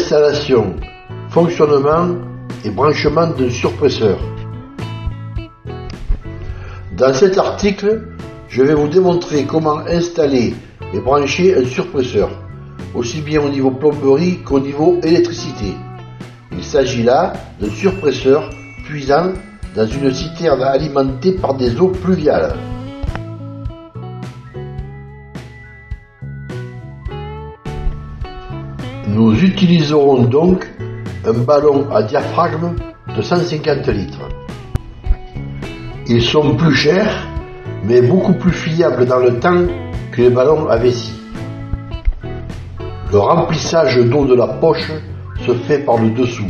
Installation, fonctionnement et branchement d'un surpresseur. Dans cet article, je vais vous démontrer comment installer et brancher un surpresseur, aussi bien au niveau plomberie qu'au niveau électricité. Il s'agit là d'un surpresseur puisant dans une citerne alimentée par des eaux pluviales. Nous utiliserons donc un ballon à diaphragme de 150 litres. Ils sont plus chers, mais beaucoup plus fiables dans le temps que les ballons à vessie. Le remplissage d'eau de la poche se fait par le dessous.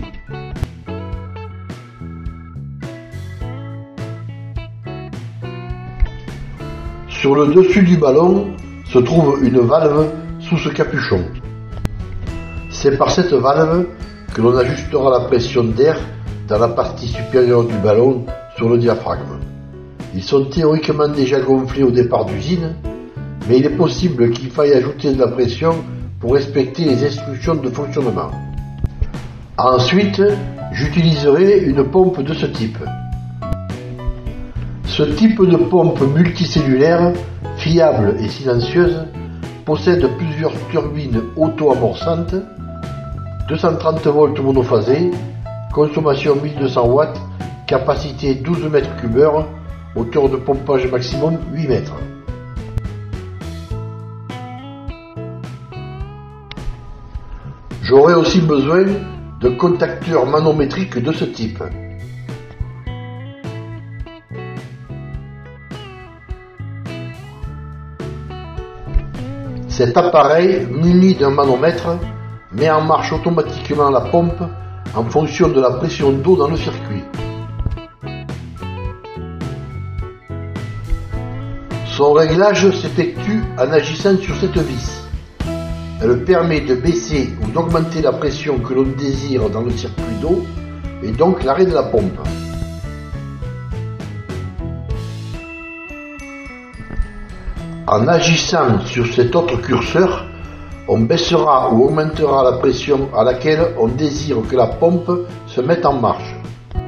Sur le dessus du ballon se trouve une valve sous ce capuchon. C'est par cette valve que l'on ajustera la pression d'air dans la partie supérieure du ballon sur le diaphragme. Ils sont théoriquement déjà gonflés au départ d'usine, mais il est possible qu'il faille ajouter de la pression pour respecter les instructions de fonctionnement. Ensuite, j'utiliserai une pompe de ce type. Ce type de pompe multicellulaire, fiable et silencieuse, possède plusieurs turbines auto-amorçantes, 230 volts monophasés, consommation 1200 watts, capacité 12 m3, hauteur de pompage maximum 8 mètres. J'aurai aussi besoin d'un contacteur manométrique de ce type. Cet appareil, muni d'un manomètre, met en marche automatiquement la pompe en fonction de la pression d'eau dans le circuit. Son réglage s'effectue en agissant sur cette vis. Elle permet de baisser ou d'augmenter la pression que l'on désire dans le circuit d'eau et donc l'arrêt de la pompe. En agissant sur cet autre curseur, on baissera ou augmentera la pression à laquelle on désire que la pompe se mette en marche.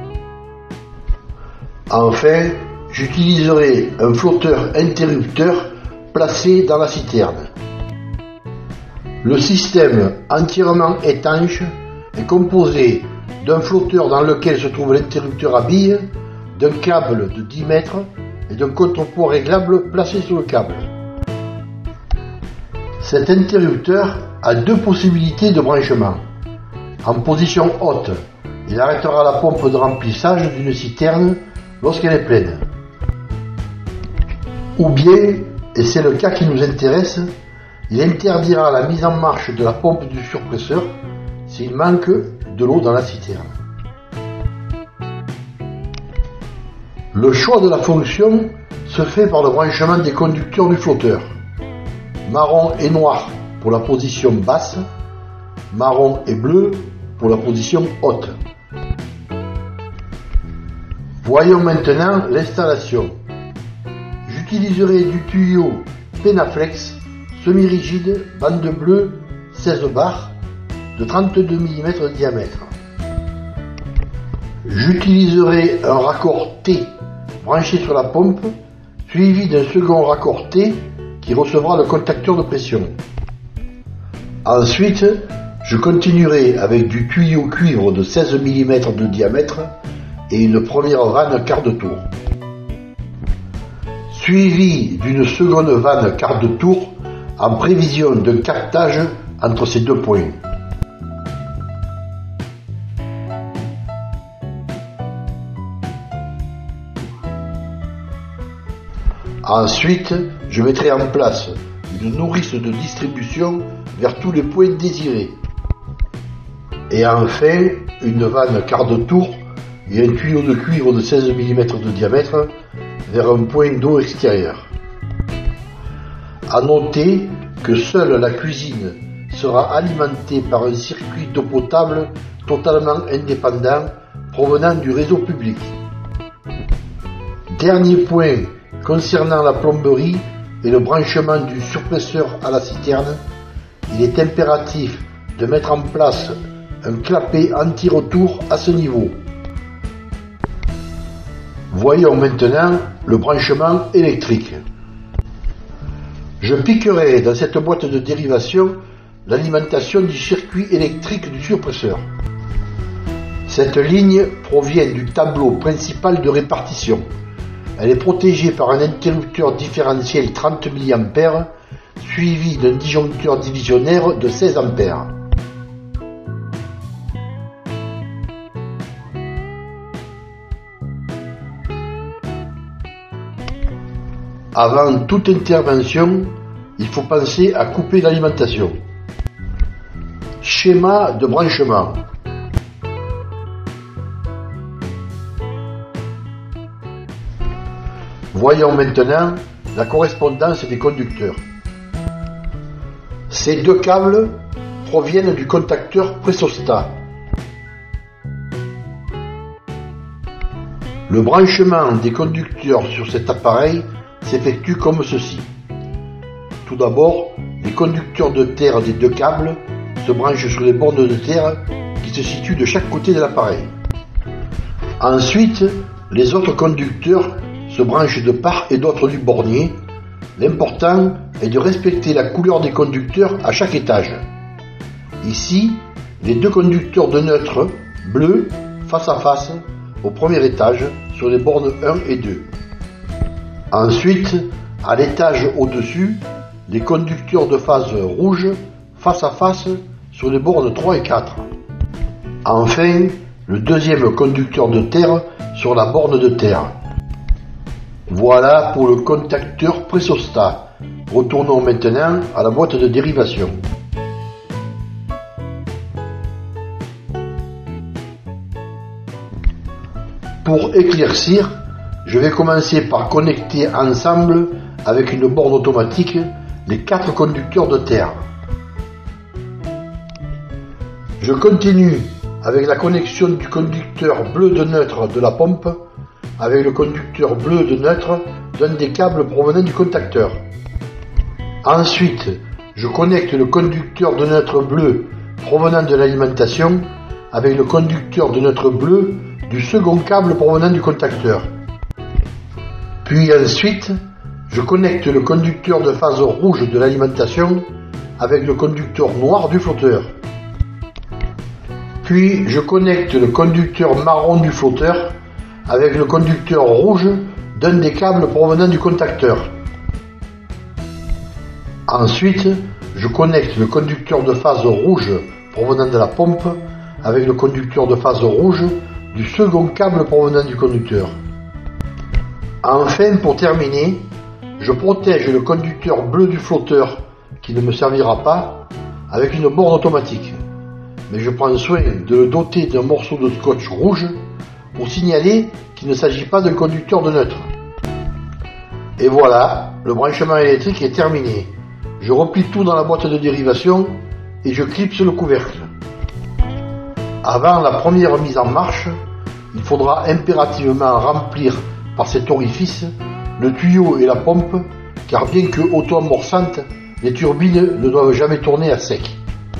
Enfin, j'utiliserai un flotteur interrupteur placé dans la citerne. Le système entièrement étanche est composé d'un flotteur dans lequel se trouve l'interrupteur à billes, d'un câble de 10 mètres et d'un contrepoids réglable placé sur le câble. Cet interrupteur a deux possibilités de branchement. En position haute, il arrêtera la pompe de remplissage d'une citerne lorsqu'elle est pleine. Ou bien, et c'est le cas qui nous intéresse, il interdira la mise en marche de la pompe du surpresseur s'il manque de l'eau dans la citerne. Le choix de la fonction se fait par le branchement des conducteurs du flotteur. Marron et noir pour la position basse, marron et bleu pour la position haute. Voyons maintenant l'installation. J'utiliserai du tuyau Penaflex semi-rigide, bande bleue 16 bars de 32 mm de diamètre. J'utiliserai un raccord T branché sur la pompe, suivi d'un second raccord T qui recevra le contacteur de pression. Ensuite, je continuerai avec du tuyau cuivre de 16 mm de diamètre et une première vanne quart de tour, suivi d'une seconde vanne quart de tour en prévision d'un captage entre ces deux points. Ensuite, je mettrai en place une nourrice de distribution vers tous les points désirés. Et enfin, une vanne quart de tour et un tuyau de cuivre de 16 mm de diamètre vers un point d'eau extérieur. À noter que seule la cuisine sera alimentée par un circuit d'eau potable totalement indépendant provenant du réseau public. Dernier point concernant la plomberie et le branchement du surpresseur à la citerne, il est impératif de mettre en place un clapet anti-retour à ce niveau. Voyons maintenant le branchement électrique. Je piquerai dans cette boîte de dérivation l'alimentation du circuit électrique du surpresseur. Cette ligne provient du tableau principal de répartition. Elle est protégée par un interrupteur différentiel 30 mA suivi d'un disjoncteur divisionnaire de 16 A. Avant toute intervention, il faut penser à couper l'alimentation. Schéma de branchement. Voyons maintenant la correspondance des conducteurs. Ces deux câbles proviennent du contacteur pressostat. Le branchement des conducteurs sur cet appareil s'effectue comme ceci. Tout d'abord, les conducteurs de terre des deux câbles se branchent sur les bornes de terre qui se situent de chaque côté de l'appareil. Ensuite, les autres conducteurs se branchent de part et d'autre du bornier. L'important est de respecter la couleur des conducteurs à chaque étage. Ici, les deux conducteurs de neutre bleu face à face au premier étage sur les bornes 1 et 2. Ensuite, à l'étage au-dessus, les conducteurs de phase rouge face à face sur les bornes 3 et 4. Enfin, le deuxième conducteur de terre sur la borne de terre. Voilà pour le contacteur pressostat. Retournons maintenant à la boîte de dérivation. Pour éclaircir, je vais commencer par connecter ensemble avec une borne automatique les 4 conducteurs de terre. Je continue avec la connexion du conducteur bleu de neutre de la pompe avec le conducteur bleu de neutre d'un des câbles provenant du contacteur. Ensuite, je connecte le conducteur de neutre bleu provenant de l'alimentation avec le conducteur de neutre bleu du second câble provenant du contacteur. Puis ensuite, je connecte le conducteur de phase rouge de l'alimentation avec le conducteur noir du flotteur. Puis je connecte le conducteur marron du flotteur avec le conducteur rouge d'un des câbles provenant du contacteur. Ensuite, je connecte le conducteur de phase rouge provenant de la pompe avec le conducteur de phase rouge du second câble provenant du conducteur. Enfin, pour terminer, je protège le conducteur bleu du flotteur qui ne me servira pas avec une borne automatique. Mais je prends soin de le doter d'un morceau de scotch rouge pour signaler qu'il ne s'agit pas d'un conducteur de neutre. Et voilà, le branchement électrique est terminé. Je replie tout dans la boîte de dérivation et je clipse le couvercle. Avant la première mise en marche, il faudra impérativement remplir par cet orifice le tuyau et la pompe, car bien que auto-amorçantes, les turbines ne doivent jamais tourner à sec.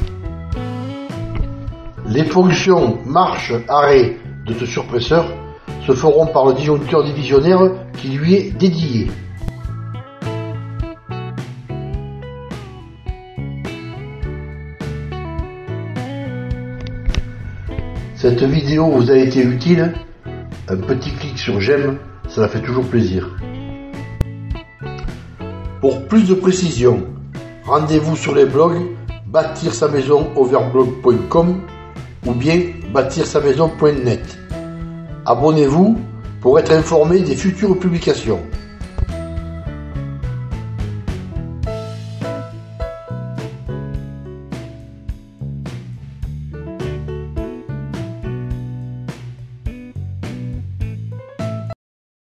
Les fonctions marche-arrêt de ce surpresseur se feront par le disjoncteur divisionnaire qui lui est dédié. Cette vidéo vous a été utile? Un petit clic sur j'aime, ça fait toujours plaisir. Pour plus de précisions, rendez-vous sur les blogs bâtir-sa-maison-overblog.com ou bien bâtir-sa-maison.net. Abonnez-vous pour être informé des futures publications.